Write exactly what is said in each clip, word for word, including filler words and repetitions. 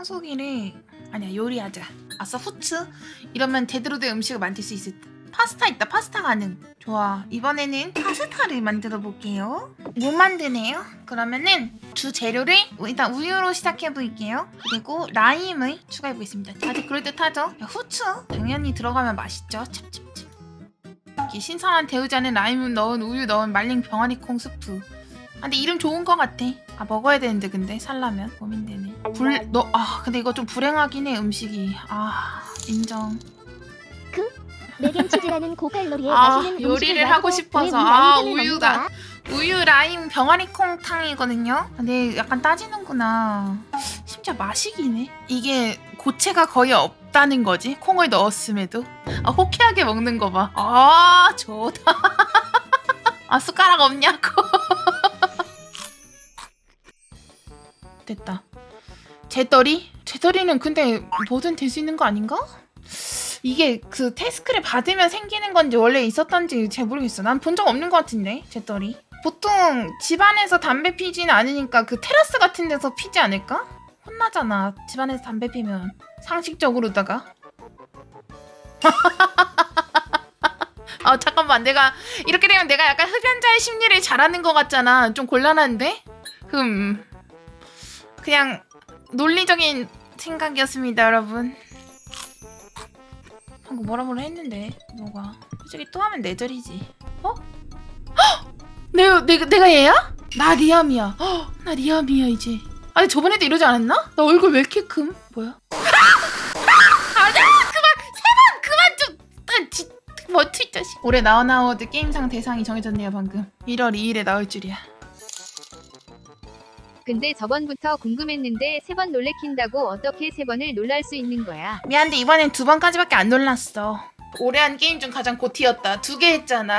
청소기를 아니야 요리하자. 아싸 후추. 이러면 제대로 된 음식을 만들 수 있을 듯. 파스타 있다. 파스타 가능. 좋아. 이번에는 파스타를 만들어 볼게요. 뭐 만드네요? 그러면은 주 재료를 일단 우유로 시작해 볼게요. 그리고 라임을 추가해 보겠습니다. 다들 그럴듯하죠? 후추 당연히 들어가면 맛있죠. 찹찹찹. 이렇게 신선한 데우지 않은 라임을 넣은 우유 넣은 말린 병아리콩 스프. 아, 근데 이름 좋은 거 같아. 아 먹어야 되는데 근데 살라면 고민되네. 불 너 아 근데 이거 좀 불행하긴 해 음식이. 아 인정. 그 맥앤치즈라는 고칼로리의 아 맛있는 요리를 하고 싶어서 아 우유다. 우유 라임 병아리콩탕이거든요. 근데 약간 따지는구나. 심지어 마시기네. 이게 고체가 거의 없다는 거지. 콩을 넣었음에도. 아 호쾌하게 먹는 거 봐. 아 좋다. 아 숟가락 없냐고. 됐다. 재떨이? 재떨이는 근데 뭐든 될 수 있는 거 아닌가? 이게 그 태스크를 받으면 생기는 건지 원래 있었던지 잘 모르겠어. 난 본 적 없는 것 같은데 재떨이. 보통 집안에서 담배 피지는 않으니까 그 테라스 같은 데서 피지 않을까? 혼나잖아 집안에서 담배 피면. 상식적으로다가. 아 잠깐만 내가 이렇게 되면 내가 약간 흡연자의 심리를 잘하는 것 같잖아. 좀 곤란한데? 흠 그냥 논리적인 생각이었습니다 여러분. 방금 뭐라 뭐라 했는데 너가 솔직히 또 하면 내절이지. 어? 헉! 내가, 내가, 내가 얘야? 나 리암이야. 헉! 나 리암이야 이제. 아니 저번에도 이러지 않았나? 나 얼굴 왜 이렇게 큼? 뭐야? 아니야 그만 세 번 그만 좀. 아, 지, 멋지 자식. 올해 나우나우드 게임상 대상이 정해졌네요 방금. 일월 이일에 나올 줄이야. 근데 저번부터 궁금했는데 세 번 놀래킨다고 어떻게 세 번을 놀랄 수 있는 거야? 미안한데 이번엔 두 번까지밖에 안 놀랐어. 올해 한 게임 중 가장 고티였다. 두 개 했잖아.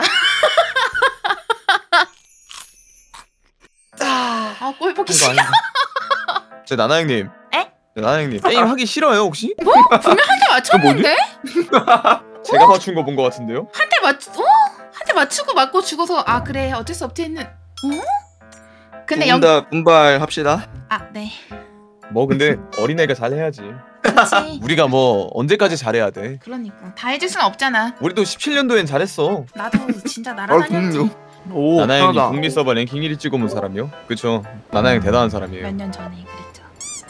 아 꼴보기 싫어. 제 나나 형님. 에? 나나 형님 게임 하기 싫어요 혹시? 뭐? 분명 한 대 맞췄는데? 제가 맞춘 거 본 거 같은데요? 한 대 맞추.. 어? 한 대 맞추고 맞고 죽어서 아 그래 어쩔 수 없지 했는. 어? 근데 영... 다 분발합시다. 아 네. 뭐 근데 어린애가 잘해야지. 그렇지. 우리가 뭐 언제까지 잘해야 돼? 그러니까 다 해줄 순 없잖아. 우리도 십칠 년도엔 잘했어. 나도 진짜 날아다녔지. 오, 나나 형이 편하다. 북미 서버 랭킹 일 위 찍어본 사람이요? 그쵸. 나나 형 대단한 사람이에요. 몇 년 전에 그랬죠.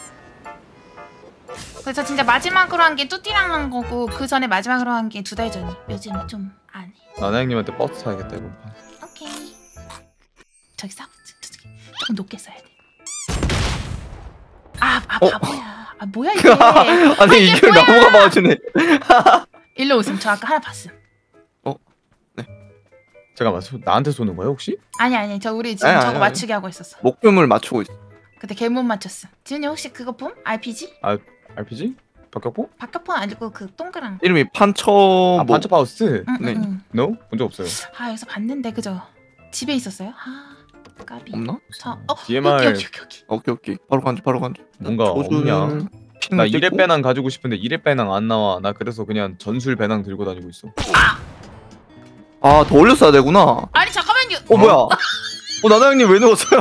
그래서 진짜 마지막으로 한 게 뚜띠랑 한 거고 그 전에 마지막으로 한 게 두 달 전이. 요즘 좀 안 해. 나나 형님한테 버스 타야겠다 이번 판. 오케이. 저기 싸. 조금 높게 써야 돼. 아, 아 어? 바보야. 아 뭐야 이게. 아니 이게 나무가 맞으네. 일로 오세요. 저 아까 하나 봤음. 어? 네. 잠깐만 소, 나한테 쏘는 거야 혹시? 아니 아니 저 우리 지금 아니, 저거 아니, 맞추기 하고 있었어. 목표물 맞추고 있어. 근데 걔 못 맞췄어. 지훈이 혹시 그거 봄? 알피지? 아 알피지? 박격포? 박격포 아니고 그 동그란. 이름이 판처 아 뭐... 반처파우스? 응, 네. 응, 응. No? 본 적 없어요. 아 여기서 봤는데 그죠? 집에 있었어요? 아 까비. 없나? 저 어. 디엠알 여기 여기 여기 여기. 오케이 오케이 바로 간주 바로 간주. 뭔가 없냐? 나 이레 배낭 가지고 싶은데 이레 배낭 안 나와. 나 그래서 그냥 전술 배낭 들고 다니고 있어. 아 더 올렸어야 되구나. 아니 잠깐만요. 어 뭐야? 어 나나 형님 왜 넣었어요?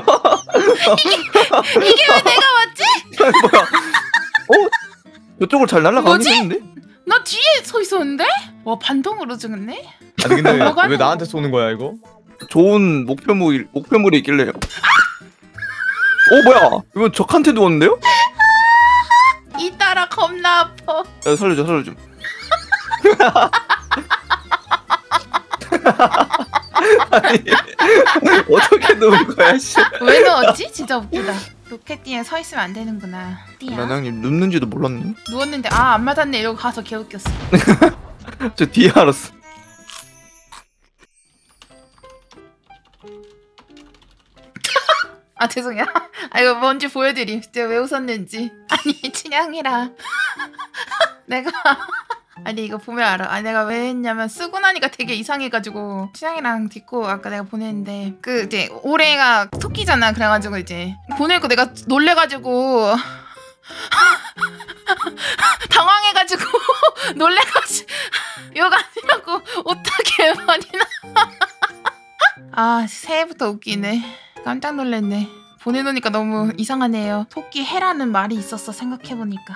이게 왜 내가 맞지? 뭐야? 어? 이쪽으로 잘 날아가긴 뭐지? 했는데? 나 뒤에 서 있었는데? 와 반동으로 죽었네? 아니 근데 뭐가 왜 뭐- 나한테 쏘는 거야 이거? 좋은 목표물 목표물이 있길래요. 어 뭐야? 이건 적한테 누웠는데요? 이따라 겁나 아파. 야, 살려줘 살려줘. 아니 어떻게 누운 거야 씨. 왜 넣었지? 진짜 웃기다. 로켓 뒤에 서 있으면 안 되는구나. 띠야. 나나 형님 눕는지도 몰랐네. 누웠는데 아 안 맞았네 이러고 가서 개웃겼어. 저 뒤에 알았어. 아 죄송해요. 아 이거 뭔지 보여드림. 진짜 왜 웃었는지. 아니 춘향이라 내가 아니 이거 보면 알아. 아 내가 왜 했냐면 쓰고 나니까 되게 이상해가지고 춘향이랑 딛고 아까 내가 보냈는데 그 이제 올해가 토끼잖아. 그래가지고 이제 보내고 내가 놀래가지고 당황해가지고 놀래가지고 욕 아니라고 어떻게 많이 나. 아 새해부터 웃기네. 깜짝 놀랐네. 보내놓으니까 너무 이상하네요. 토끼 해라는 말이 있었어 생각해보니까.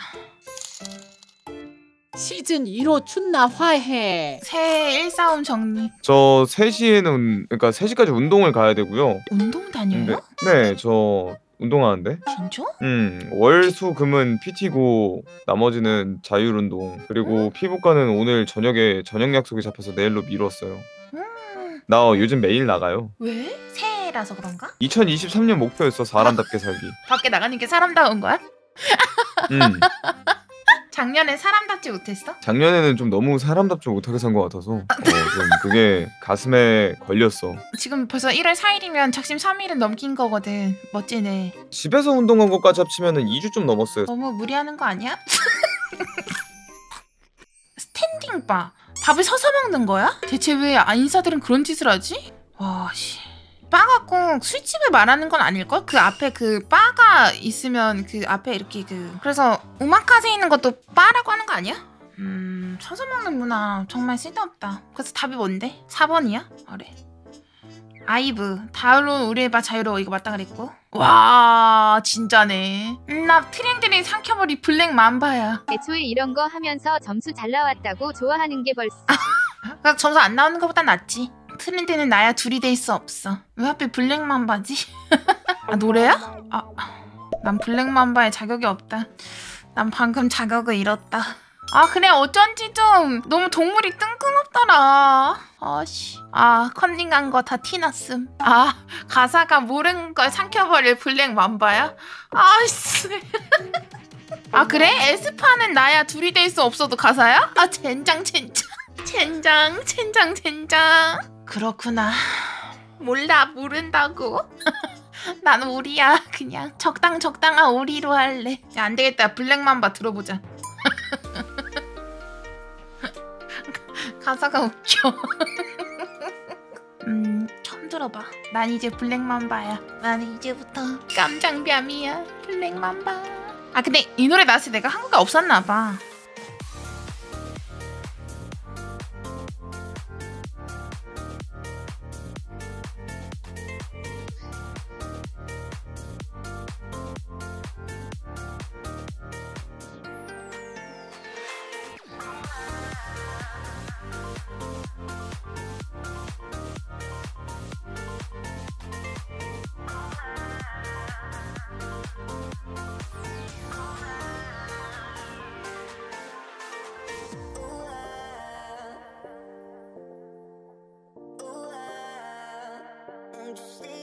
시즌 일 호 춘나 화해. 새해 일싸움 정리. 저 세 시에는 그러니까 세 시까지 운동을 가야 되고요. 운동 다녀요? 네, 저 운동하는데. 진짜? 음, 월, 수, 금은 피티고 나머지는 자율 운동. 그리고 피부과는 오늘 저녁에 저녁 약속이 잡혀서 내일로 미뤘어요. 음, 나 요즘 매일 나가요. 왜? 새해라서 그런가? 이천이십삼 년 목표였어. 사람답게 살기. 밖에 나가는 게 사람다운 거야? 음. 작년에 사람답지 못했어? 작년에는 좀 너무 사람답지 못하게 산 것 같아서 어, 좀 그게 가슴에 걸렸어. 지금 벌써 일월 사일이면 작심 삼 일은 넘긴 거거든. 멋지네. 집에서 운동한 것까지 합치면은 이 주 좀 넘었어요. 너무 무리하는 거 아니야? 스탠딩 바. 밥을 서서 먹는 거야? 대체 왜 인사들은 그런 짓을 하지? 와 씨. 바가 꼭 술집을 말하는 건 아닐걸? 그 앞에 그 바가 있으면 그 앞에 이렇게 그 그래서 오마카세 있는 것도 바라고 하는 거 아니야? 음 서서 먹는 문화 정말 쓸데없다. 그래서 답이 뭔데? 사 번이야? 그래. 아이브 다을론 우리의 바 자유로워 이거 맞다 그랬고. 와 진짜네. 음, 나 트렌드를 삼켜버리 블랙 맘바야. 애초에 이런 거 하면서 점수 잘 나왔다고 좋아하는 게 벌써. 그래서 점수 안 나오는 것보다 낫지. 트렌드는 나야 둘이 될 수 없어. 왜 하필 블랙맘바지? 아 노래야? 아, 난 블랙맘바에 자격이 없다. 난 방금 자격을 잃었다. 아 그래 어쩐지 좀 너무 동물이 뜬금없더라. 아씨. 아 컨닝한 거 다 티났음. 아 가사가 모르는 걸 삼켜버릴 블랙맘바야? 아씨. 아 그래? 에스파는 나야 둘이 될 수 없어도 가사야? 아 젠장 젠장. 젠장 젠장 젠장. 그렇구나. 몰라 모른다고. 난 오리야. 그냥 적당 적당한 오리로 할래. 야, 안 되겠다. 블랙맘바 들어보자. 가사가 웃겨. 음 처음 들어봐. 난 이제 블랙맘바야. 난 이제부터 깜장뺨이야. 블랙맘바. 아 근데 이 노래 나왔을 때 내가 한국에 없었나 봐. Just